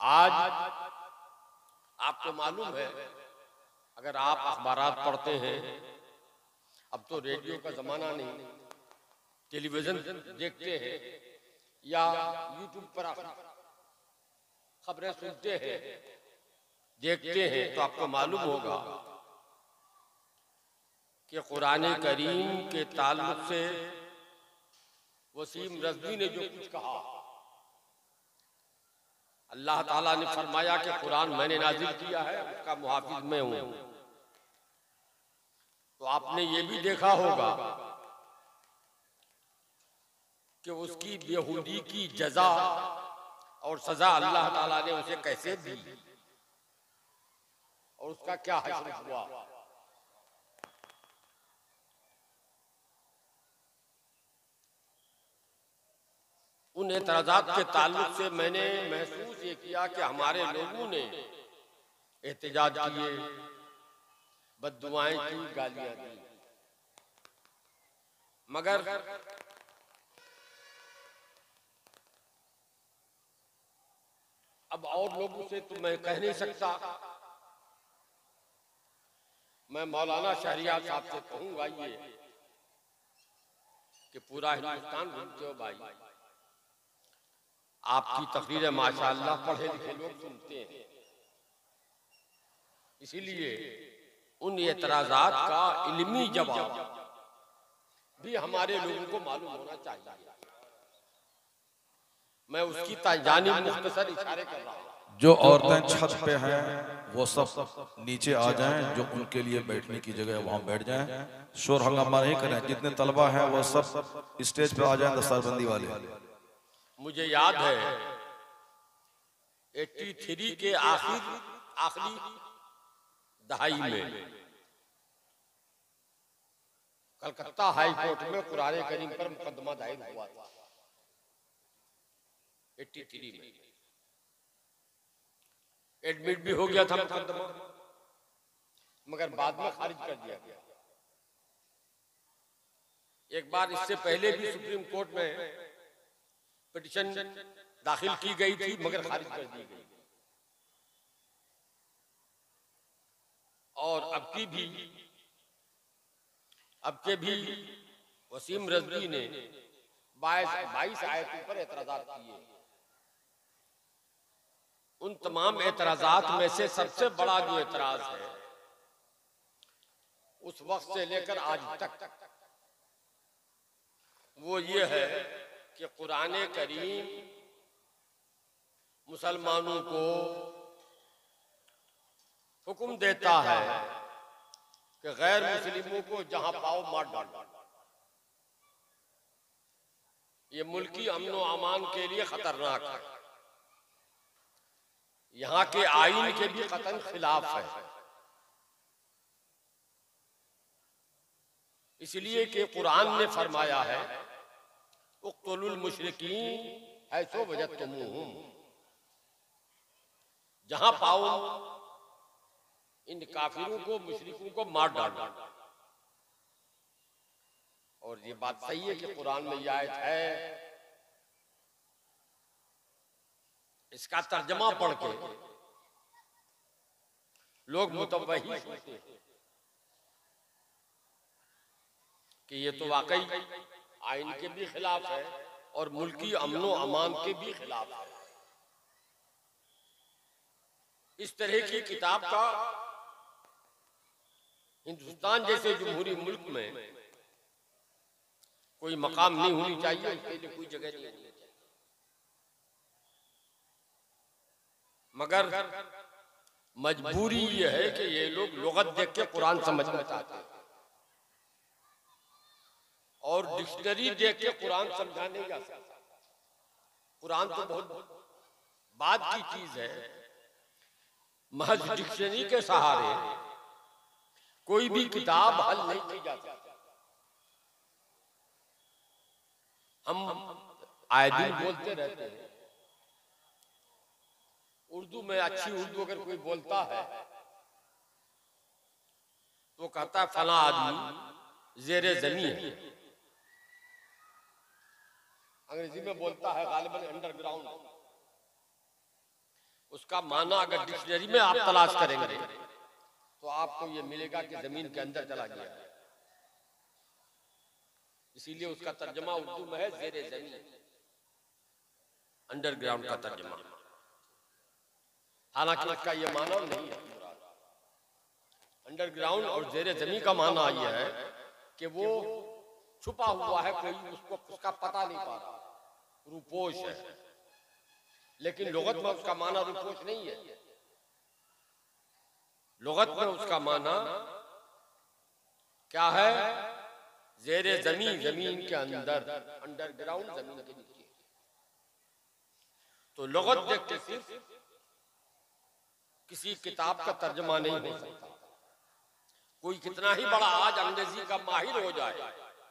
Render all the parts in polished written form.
आज आपको मालूम है, अगर आप अखबारात पढ़ते हैं, अब तो रेडियो का जमाना नहीं, टेलीविजन देखते हैं या यूट्यूब पर खबरें सुनते हैं, देखते हैं, तो आपको मालूम होगा कि कुरान करीम के ताल्लुक से वसीम रज़वी ने जो कुछ कहा, अल्लाह ताला ने फरमाया कि कुरान मैंने नाजिल किया है, उसका मुहाफिज मैं हूं। तो आपने ये भी देखा होगा कि उसकी बेहूदी की जजा और सजा अल्लाह ताला ने उसे कैसे दी और उसका क्या हश्र हुआ। उन एतराजात के ताल्लुक से मैंने महसूस ये किया कि हमारे लोगों ने एहतजाज किए, बद्दुआएं की, गालियां दी, मगर अब और लोगों से तो मैं कह नहीं सकता। मैं मौलाना शहरियार साहब से कहूंगा ये कि पूरा हिंदुस्तान घूमते हो भाई, आपकी तकरीरें माशाअल्लाह पढ़े लिखे लोग सुनते हैं, इसीलिए उन एतराजात का इल्मी जवाब भी हमारे लोगों को मालूम होना चाहिए। मैं उसकी जानिब मुख्तसर इशारे कर रहा हूं। जो औरतें छत पे हैं वो सब नीचे आ जाएं, जो उनके लिए बैठने की जगह है वहां बैठ जाएं, शोर हंगामा नहीं करें। जितने तलबा हैं वो सब स्टेज पे आ जाएं, दस्तारबंदी वाले। मुझे याद है 83 के आखिरी दहाई में कलकत्ता हाई कोर्ट में कुरान करीम पर मुकदमा दायर हुआ था। 83 में एडमिट भी हो गया था मुकदमा, मगर बाद में खारिज कर दिया गया। एक बार इससे पहले भी सुप्रीम कोर्ट में पिटीशन दाखिल की गई थी, मगर खारिज कर दी गई। और अब के भी वसीम रज़वी ने 22 आयतों पर एतराजात किए। उन तमाम एतराजात में से सबसे बड़ा जो एतराज है, उस वक्त से लेकर आज तक, वो ये है कि कुरान करीम मुसलमानों को हुक्म देता है कि गैर मुस्लिमों को जहां पाओ मार डालो। ये मुल्की अमन व अमान के लिए खतरनाक है, यहाँ के आईन के भी कतन खिलाफ है। इसलिए कि कुरान ने फरमाया है, उक़्तुलुल मुशरिकीन हैसो वजदतुमूहुम, जहां पाओ इन काफिरों को, मुशरिकों को मार डालो। और ये बात सही है कि कुरान में यह आयत है, इसका तर्जमा पढ़ के लोग मुतवही होते हैं कि ये तो वाकई आइन के भी खिलाफ है और मुल्की अमन व अमान के भी खिलाफ है। इस तरह की किताब का हिंदुस्तान जैसे जमहूरी मुल्क में कोई मकाम नहीं होनी चाहिए, उसके लिए कोई जगह नहीं होनी चाहिए। मगर मजबूरी ये है कि ये लोग लुगत देख के कुरान समझना चाहते हैं और डिक्शनरी देख के कुरान समझा नहीं जा सकता। कुरान तो बहुत बाद की चीज है। महज डिक्शनरी के सहारे कोई भी किताब हल नहीं की जा सकती। हम आए दिन बोलते रहते हैं, उर्दू में अच्छी उर्दू अगर कोई बोलता है तो कहता है फला आदमी जेरे जमीन है। अंग्रेजी में बोलता है गालिबन अंडरग्राउंड। उसका माना अगर डिक्शनरी में आप तलाश करेंगे तो आपको ये मिलेगा कि जमीन के अंदर चला गया है। इसीलिए उसका तर्जमा उर्दू में है ज़ेरे ज़मीन, अंडरग्राउंड का तर्जमा। हालांकि उसका ये माना नहीं है। अंडरग्राउंड और ज़ेरे ज़मीन का माना ये है कि वो छुपा हुआ है, कोई उसको उसका पता नहीं पा रहा, रूपोश है। लेकिन लुगत में उसका माना रूपोश नहीं है। लुगत में उसका माना क्या है? ज़ेरे ज़मीन, जमीन के अंदर, अंडरग्राउंड, जमीन के नीचे। तो लुगत देख के सिर्फ किसी किताब का तर्जमा नहीं हो सकता। कोई कितना ही बड़ा आज अंग्रेजी का माहिर हो जाए,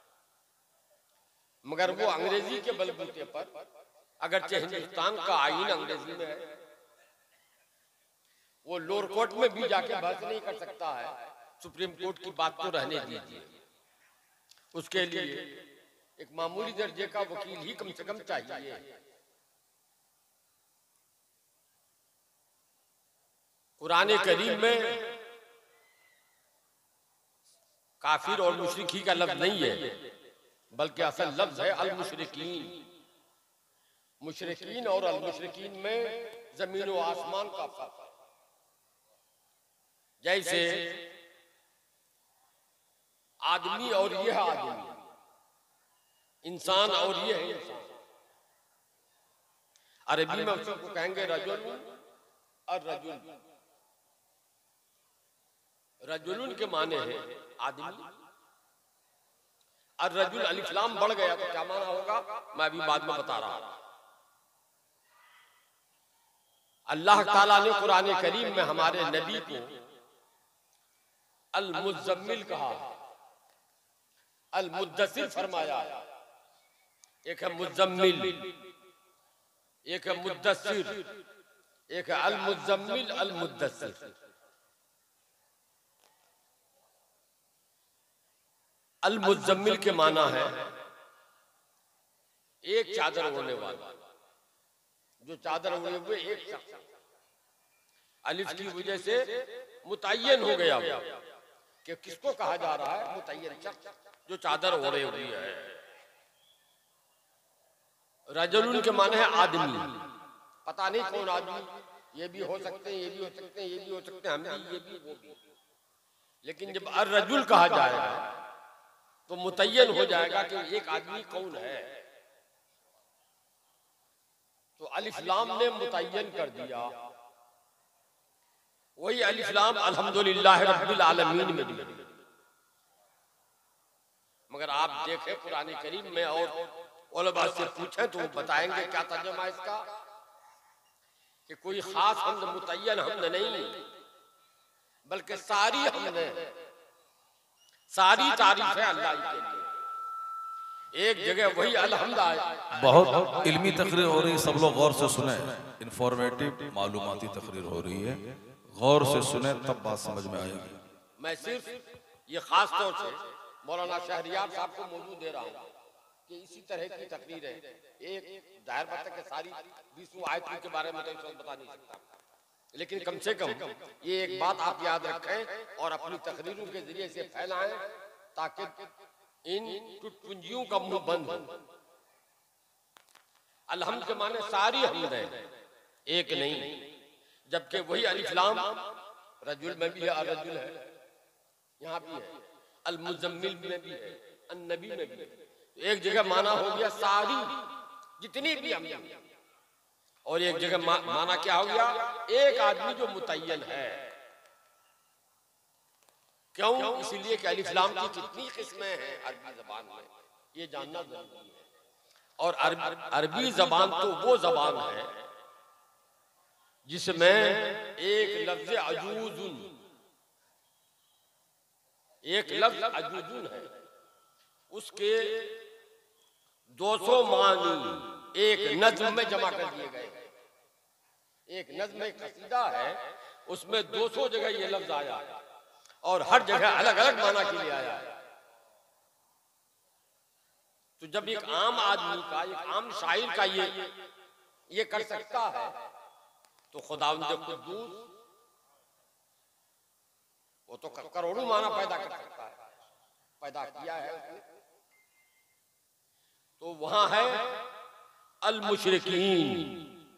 मगर वो अंग्रेजी के बलबूते पर, अगरचे हिंदुस्तान का आईन अंग्रेजी में है, वो लोअर कोर्ट में भी जाके बहस नहीं कर सकता है। सुप्रीम कोर्ट की बात तो रहने दीजिए, उसके लिए एक मामूली दर्जे का वकील ही कम से कम चाहिए। कुरान करीम में काफिर और मुशरिकी का लफ्ज नहीं है, बल्कि असल लफ्ज है अल मुशरिकीन। मुशरिकीन और अल मुशरिकीन में जमीन और आसमान का फर्क है। जैसे आदमी और यह आदमी, इंसान और यह इंसान। अरबी में उसको कहेंगे रजुल और रजुल। रजुल के माने हैं आदमी, और रजुल अलिफ लाम बढ़ गया तो क्या माना होगा, मैं अभी बाद में बता रहा हूं। अल्लाह ताला ने कुरान करीम में हमारे नबी को अल मुज़म्मिल कहा, अल मुद्दसिर फरमाया। एक है मुज़म्मिल, एक है मुद्दसिर, एक है अल मुज़म्मिल अल मुद्दसिर। अल मुज़म्मिल के माना है एक चादर ओढ़ने वाला, जो चादर ओढ़े हुए एक शख्स। अलिफ की वजह से मुतय्यन हो गया वो कि किसको कहा जा रहा है, मुतय्यन शख्स जो चादर ओढ़े हुई है। रजुल के माने है आदमी, पता नहीं कौन आदमी, ये भी हो सकते हैं, ये भी हो सकते हैं, ये भी हो सकते हैं, हम भी, ये भी, वो भी। लेकिन जब अर रजुल कहा जाएगा तो मुतय्यन हो जाएगा कि एक आदमी कौन है। तो अलिफ लाम ने मुतय्यन कर दिया। वही अलिफ लाम अल्हम्दुलिल्लाह रब्बिल आलमीन में भी। मगर आप देखें कुरान करीम में और उलमा से पूछें तो वो बताएंगे क्या तर्जुमा इसका, कि कोई खास हमद मुतय्यन हमद नहीं, बल्कि सारी हमद, सारी तारीफ है अल्लाह के लिए। एक जगह वही अलहम्द आया। बहुत इल्मी तकरीर हो रही है, सब लोग गौर से सुने। इंफॉर्मेटिव मालूमाती तकरीर हो रही है, गौर से सुने तब बात समझ में आएगी। मैं सिर्फ ये खास तौर से मौलाना शहरियार साहब को मौजूद दे रहा हूँ कि इसी तरह की तकरीर है। एक जाहिर बात है कि सारी 20 आयतों के बारे में तो इस वक्त बता नहीं सकता, लेकिन कम से कम ये एक बात आप याद रखें और अपनी तकरीरों के जरिए से फैलाएं, ताकि इन टुटपुंजियों का मुंह बंद हो। अलहम्द के माने सारी हमद है, एक नहीं। जबकि वही अलिफ लाम रजुल में भी है, रजुल है, यहाँ भी है, अल मुज़म्मिल में भी है, अन्नबी में भी है। तो एक जगह माना हो गया सारी जितनी भी हमद, और एक जगह माना क्या हो गया, एक आदमी जो मुतय्यन है। क्यों? इसीलिए कि अलिफ लाम की कितनी किस्में हैं अरबी जबान में, ये जानना जरूरी है। और अरबी जबान तो वो जबान है जिसमें एक लफ्ज अजूजुन, एक लफ्ज अजूजुन है, उसके 200 मानी एक नज्म में जमा कर दिए गए। एक नज्म एक कसीदा है, उसमें 200 जगह ये लफ्ज आया है और हर जगह अलग अलग माना के लिए आया है। तो जब एक आम आदमी का, एक आम शायर का ये कर सकता है, तो तो खुदावंद कुद्दूस वो तो करोड़ों माना पैदा कर सकता है, पैदा किया है उसने। तो वहां है अल मुशरिकीन।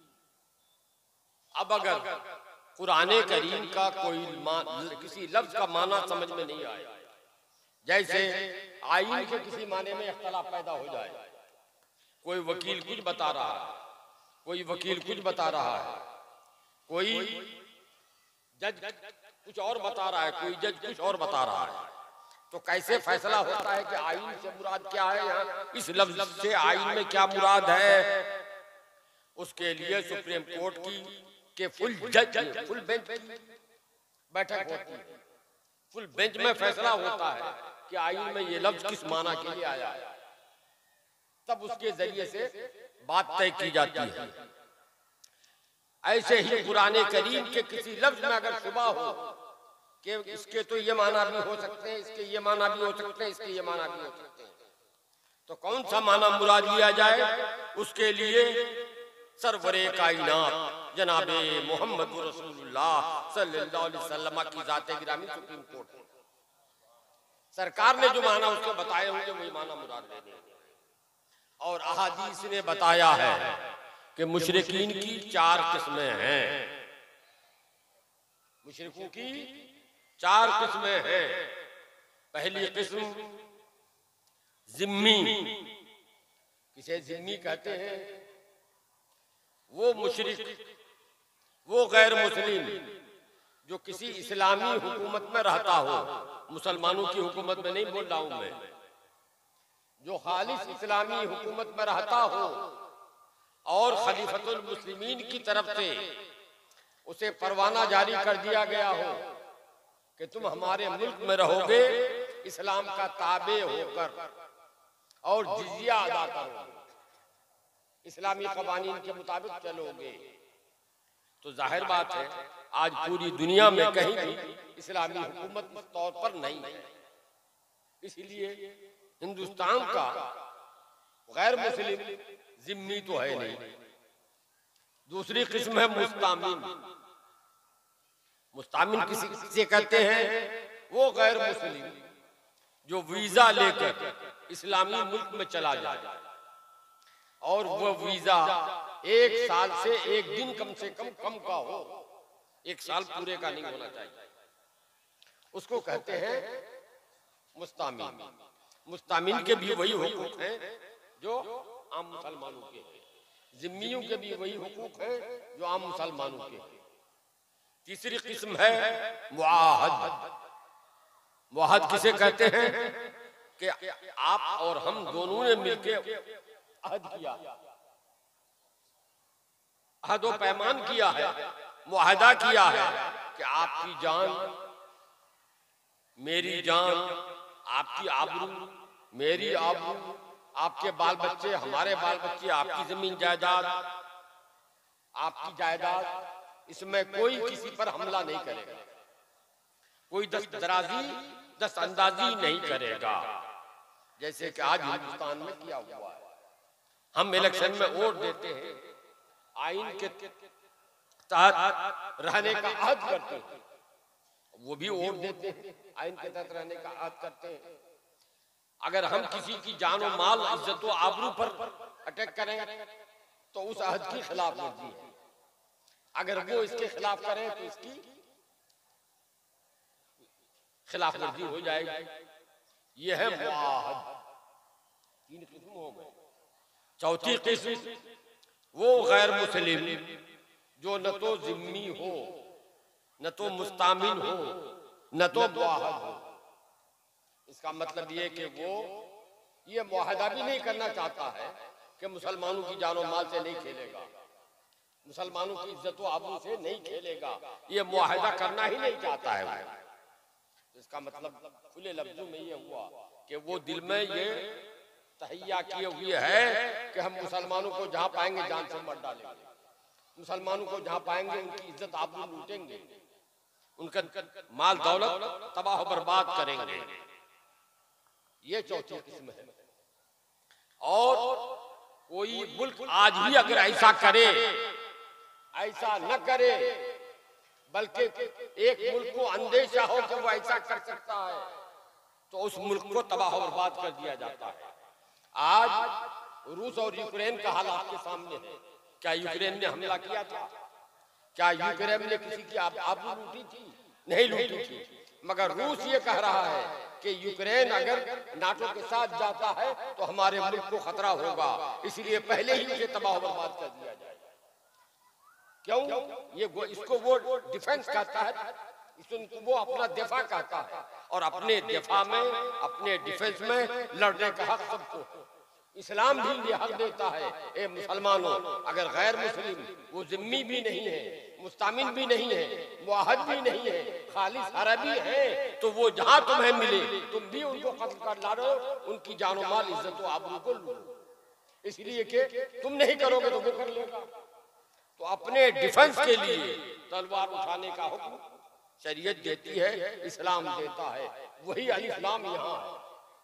अब अगर कुरान करीम का कोई किसी लफ्ज का माना समझ में नहीं आए, जैसे आईन के किसी माने में इख्तलाफ पैदा हो जाए, कोई वकील कुछ बता रहा है, कोई वकील कुछ बता रहा है, कोई जज कुछ और बता रहा है, कोई जज कुछ और बता रहा है, तो कैसे फैसला होता है कि आईन से मुराद क्या है, यहाँ इस लफ्ज से आईन में क्या मुराद है? उसके लिए सुप्रीम कोर्ट के फुल बेंच की बैठक होती है, फुल बेंच में फैसला होता है कि आईन में ये लफ्ज किस माना के लिए आया है, तब उसके जरिए से बात तय की जाती है। ऐसे ही कुरान करीम के किसी लफ्ज में अगर शुबा हो कि इसके तो ये माना भी हो सकते हैं, इसके ये माना भी हो सकते हैं, इसके ये माना भी हो सकते हैं, तो कौन सा माना मुराद लिया जाए? उसके लिए सरवरे कायनात जनाबे मोहम्मद रसूलुल्लाह सल्लल्लाहु अलैहि वसल्लम की जाते गिरामी सुप्रीम कोर्ट सरकार ने जो माना उसको बताए होंगे, वही माना मुराद लेंगे। और अहादीस ने बताया है कि मुशरिकीन की 4 किस्में हैं, मुशरिकों की 4 किस्में हैं। पहली किस्म जिम्मी, किसे जिम्मी कहते हैं? वो मुशरिक, वो गैर मुस्लिम जो किसी इस्लामी हुकूमत में रहता हो, मुसलमानों की हुकूमत में नहीं बोल रहा हूं मैं, जो खालिस इस्लामी हुकूमत में रहता हो और खलीफतुल मुस्लिमीन की तरफ से उसे परवाना जारी कर दिया गया हो कि तुम हमारे मुल्क में रहोगे इस्लाम का ताबे होकर और जिजिया अदा करोगे, इस्लामी कवानीन के मुताबिक चलोगे, तो जाहिर बात है आज पूरी दुनिया में कहीं भी इस्लामी हुकूमत के तौर पर नहीं है। इसलिए हिंदुस्तान का गैर मुस्लिम जिम्मी तो है नहीं। दूसरी किस्म है मुस्तामिन। मुस्तामिन किसी से कहते हैं? वो गैर मुस्लिम जो वीजा लेकर इस्लामी मुल्क में चला जाए और वो वीजा 1 साल से 1 दिन कम से कम का हो, 1 साल पूरे का नहीं होना चाहिए, उसको कहते हैं मुस्तामिन। मुस्तामिन के भी वही हुकूक हैं जो आम मुसलमानों के हैं, जिम्मियों के भी वही हुकूक हैं जो आम मुसलमानों के हैं। तीसरी किस्म है मुआहद। मुआहद किसे कहते हैं? कि आप और हम दोनों ने मिलकर अहद किया, अहद व पैमान किया है, मुआहदा किया है कि आपकी जान मेरी जान, आपकी आबरू मेरी आबरू, आपके बाल बच्चे हमारे बाल बच्चे, आपकी जमीन जायदाद आपकी जायदाद, इसमें कोई किसी पर हमला नहीं करेगा, कोई दस्त अंदाजी नहीं करेगा, जैसे कि आज हिंदुस्तान में किया हुआ है। हम इलेक्शन में वोट देते हैं, आइन के तहत रहने का अहद करते हैं, वो भी वोट देते हैं, आइन के तहत रहने का अहद करते हैं। अगर हम किसी की जान और माल, इज्जत और आबरू पर अटैक करें तो उस अहद की खिलाफ वर्जी है, अगर वो इसके खिलाफ करें तो इसकी खिलाफ वर्जी हो जाएगी। ये है मुआहद। 3 किस्म हो गए। चौथी किस्म वो गैर मुस्लिम जो न तो जिम्मी हो, न तो मुस्तामिन हो, न तो मुआहद हो। इसका मतलब ये कि वो ये मुआहदा भी नहीं करना चाहता है कि मुसलमानों की जानो माल से नहीं खेलेगा, मुसलमानों की इज्जत व आबरू से नहीं खेलेगा, ये मुआहदा करना ही नहीं चाहता है वो। इसका मतलब खुले लफ्जों में ये हुआ कि वो दिल में ये तहैया किए हुए है कि हम मुसलमानों को जहां पाएंगे जान से मार डालेंगे, मुसलमानों को जहां पाएंगे उनकी इज्जत आबरू लूटेंगे, उनका माल दौलत तबाह बर्बाद करेंगे। ये चौथी किस्म है। और कोई मुल्क आज भी अगर ऐसा करे ऐसा न करे, बल्कि एक मुल्क को अंदेशा हो कि वो ऐसा कर सकता है तो उस मुल्क को तबाह और बर्बाद कर दिया जाता है। आज रूस और यूक्रेन का हाल आपके सामने है। क्या यूक्रेन ने हमला किया था? क्या यूक्रेन ने किसी की आबरू लूटी थी? नहीं लूटी थी। मगर रूस ये कह रहा है कि यूक्रेन अगर नाटो के साथ जाता है तो हमारे मुल्क को खतरा होगा, इसलिए पहले ही उसे तबाह बर्बाद कर दिया जाए। क्यों? इसको वो डिफेंस कहता है, इसको वो अपना दिफा कहता है, और अपने दिफा में, अपने डिफेंस में लड़ने का हक सबको है। इस्लाम भी ये हक देता है, ए मुसलमानों, अगर गैर मुस्लिम वो जिम्मी भी नहीं है, मुस्तामिन भी नहीं है, मुआहद भी नहीं है, खालिस अरबी है, तो वो जहां तुम्हें मिले तुम भी उनको कत्ल कर लाओ, उनकी जानो माल इज्जत व आबरू को लो, इसलिए कि तुम नहीं करोगे तो वो कर लेगा। तो अपने डिफेंस के लिए तलवार उठाने का हुक्म शरीयत देती है, इस्लाम देता है। वही अल इस्लाम यहाँ है।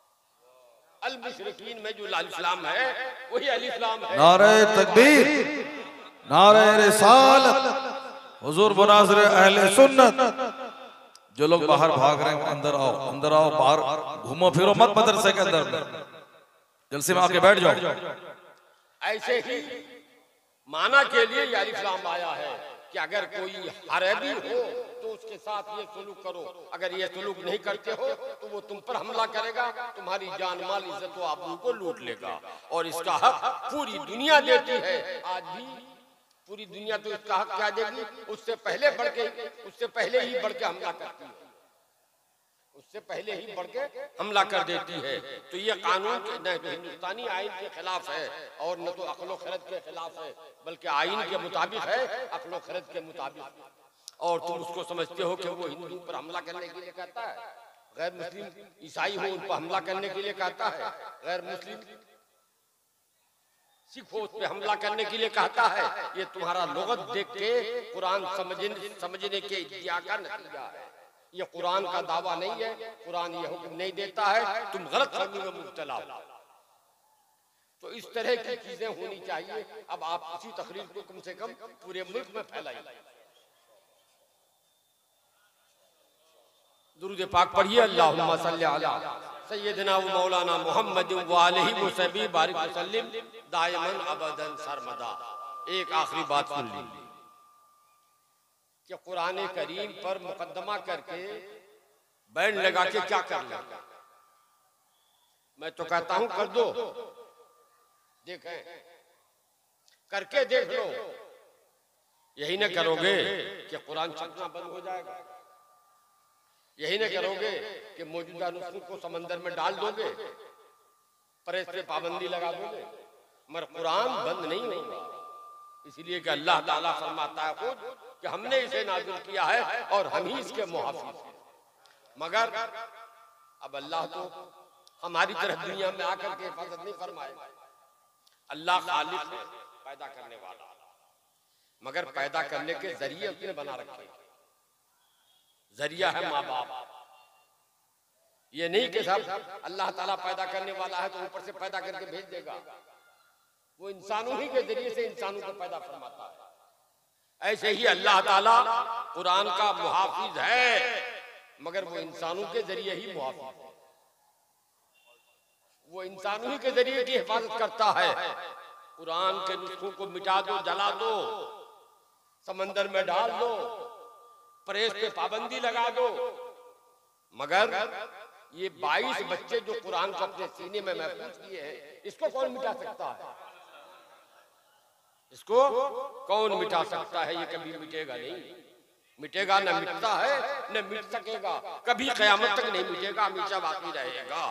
अल मुशरिकीन में जो अल इस्लाम है वही अल इस्लाम है। नारे तकबीर, नारे रिसालत, हुजूर मुनाज़िर अहले सुन्नत। जो लोग बाहर भाग रहे हैं अंदर आओ, अंदर आओ, बाहर घूमो फिरो मत मदरसे के अंदर, जलसे में आके बैठ जाओ। ऐसे ही माना के लिए ये अल इस्लाम आया है कि अगर कोई अरबी हो तो उसके साथ ये सलूक करो, अगर ये सलूक नहीं करते हो तो वो तुम पर हमला करेगा, तुम्हारी जान माल इज्जत व आबरू को लूट लेगा। और इसका हक पूरी दुनिया देती है। आज भी पूरी दुनिया तो इसका हक क्या देगी? उससे पहले बढ़ के, उससे पहले ही बढ़ के हमला करती है, उससे पहले ही बढ़ के हमला कर देती है। तो ये कानून न तो हिंदुस्तानी आइन के खिलाफ है और न तो अक्ल खरद के खिलाफ है, बल्कि आइन के मुताबिक है, अक्ल खरद के मुताबिक। और तुम उसको समझते हो कि वो हिंदू पर हमला करने के लिए कहता है, गैर मुस्लिम ईसाई हो उन पर हमला करने के लिए कहता है, गैर मुस्लिम सिख हो उस पर हमला करने के लिए कहता है। ये तुम्हारा लुगत देख के कुरान समझने के इद्दिया का नतीजा है। ये कुरान का दावा नहीं है, कुरान ये हुक्म नहीं देता है, तुम गलत फहमी में मुब्तला हो। तो इस तरह की चीजें होनी चाहिए। अब आप इसी तकरीर को कम से कम पूरे मुल्क में फैलाइए। दुरूद पाक पढ़िए, अल्लाहुम्मा सल्ली अला सय्यदना व मौलाना मुहम्मद व आलिहि व सहबी बारिक वसल्लिम दायमन अबदन सरमदा। एक आखिरी बात सुन लीजिए कि कुरान करीम पर मुकदमा करके बैंड लगा के क्या कर लेगा? मैं तो कहता हूं कर दो, देखें, करके देख लो। यही न करोगे कि कुरान छपना बंद हो जाएगा। यही न करोगे कि मौजूदा नुस्खों को समंदर में डाल दोगे, प्रेस पे पाबंदी लगा दोगे, मगर कुरान बंद नहीं होगा। इसलिए कि अल्लाह ताला फरमाता है खुद कि हमने इसे नाज़िल किया है और हम ही इसके मुहाफिज हैं। मगर अब अल्लाह तो हमारी तरह दुनिया में आकर के हिफाजत नहीं फरमाए। अल्लाह खालिक है, पैदा करने वाला, मगर पैदा करने के जरिए उसने बना रखे। जरिया है माँ बाप। ये नहीं कि साहब अल्लाह ताला पैदा करने वाला है तो ऊपर से पैदा करके भेज देगा। वो इंसानों ही के जरिए से इंसानों को पैदा फरमाता है। ऐसे ही अल्लाह ताला कुरान का मुहाफिज है, मगर वो इंसानों के जरिए ही मुहाफिज है। वो इंसानों ही के जरिए की हिफाजत करता है। कुरान के नुस्खों को मिटा दो, जला दो, समंदर में डाल दो, प्रेस पे पाबंदी लगा दो, मगर ये 22 बच्चे जो कुरान को अपने सीने में महफूज किए हैं, इसको कौन मिटा सकता है? इसको कौन मिटा सकता है? ये कभी मिटेगा नहीं, मिटेगा न मिटता है न मिट सकेगा, कभी कयामत तक नहीं मिटेगा, हमेशा बाकी रहेगा।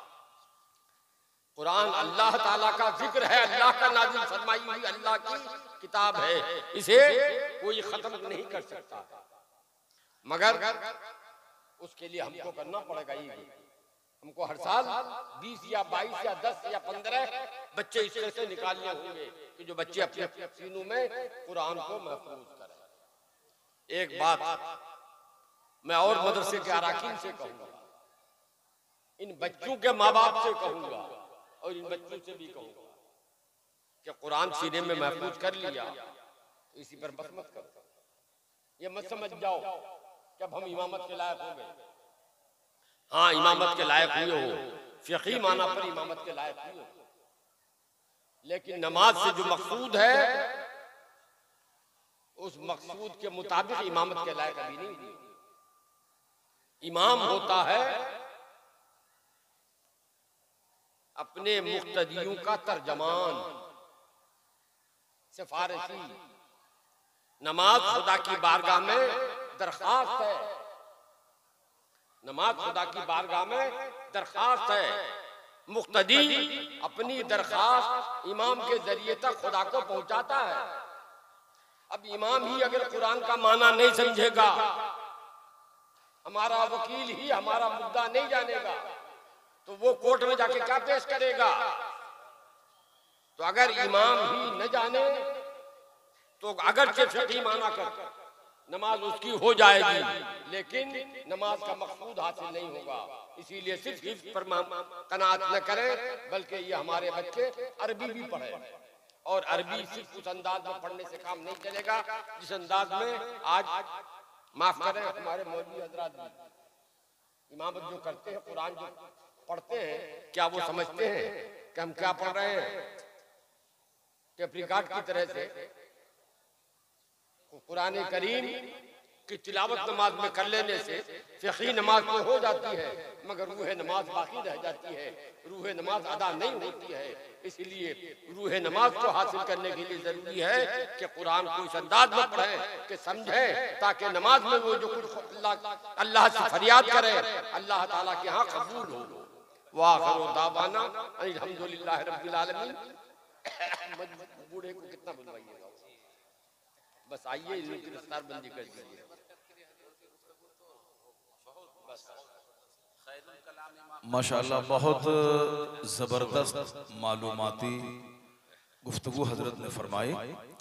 कुरान अल्लाह ताला का जिक्र है, अल्लाह का नाज़िल फरमाई हुई अल्लाह की किताब है, इसे कोई खत्म नहीं कर सकता। मगर उसके लिए हमको करना पड़ेगा। ये हमको हर साल 20 या 22 या 10 या 15 बच्चे इस तरह से निकालने होंगे कि जो बच्चे अपने सीनों में कुरान को महफूज करें। एक बात मैं और मदरसे के अराकीन से कहूंगा, इन बच्चों के माँ बाप से कहूंगा और इन बच्चों से भी कहूंगा कि कुरान सीने में महफूज कर लिया, इसी पर बस मत करो, ये मत समझ जाओ कि अब हम इमामत के लायक हो गए। हाँ, इमामत के लायक हुए हो, फिक़ही माना पर इमामत के लायक हुए हो, लेकिन नमाज से जो मकसूद है उस मकसूद के मुताबिक इमामत के लायक अभी नहीं हुए। इमाम होता है अपने मुक्तदियों का तर्जमान, सिफारिशी। नमाज खुदा की बारगाह में दरखास्त है, नमाज खुदा की बारगाह में दरखास्त है। मुक्तदी अपनी दरखास्त इमाम के जरिए तक खुदा को पहुंचाता है। अब इमाम ही अगर कुरान का माना नहीं समझेगा, हमारा वकील ही हमारा मुद्दा नहीं जानेगा, तो वो कोर्ट में जाके क्या पेश करेगा? तो अगर इमाम ही न जाने तो अगरचे फिक़ही माना कर नमाज उसकी हो जाएगी, लेकिन नमाज का मकसूद हासिल नहीं होगा। इसीलिए सिर्फ हिफ्ज़ पर कनात न करें, बल्कि ये हमारे बच्चे अरबी भी पढ़ें। और अरबी सिर्फ उस अंदाज में पढ़ने से काम नहीं चलेगा जिस अंदाज में आज माफ करें हमारे मौलवी हजरात भी इमामत जो करते हैं, कुरान जो पढ़ते हैं, क्या वो समझते हैं कि हम क्या पढ़ रहे हैं? टेप्रिकाट की तरह से कुरान करीम की तिलावत नमाज में कर लेने से फिक़ही नमाज तो हो जाती है, मगर रूह नमाज बाकी रह जाती है, रूह नमाज अदा नहीं होती है। इसलिए रूह नमाज को हासिल करने के लिए जरूरी है कि कुरान को इस अंदाज में पढ़ें कि समझें, ताकि नमाज में वो जो कुछ अल्लाह से फरियाद करें अल्लाह ताला के यहाँ कबूल हो। वाखिरु दावाना अल्हम्दुलिल्लाहि रब्बिल आलमीन। बूढ़े को कितना बुलवाइएगा, बस आइए इनकी दस्तारबंदी कर दीजिए। माशाअल्लाह बहुत ज़बरदस्त मालूमाती गुफ्तगू हजरत ने फरमाई।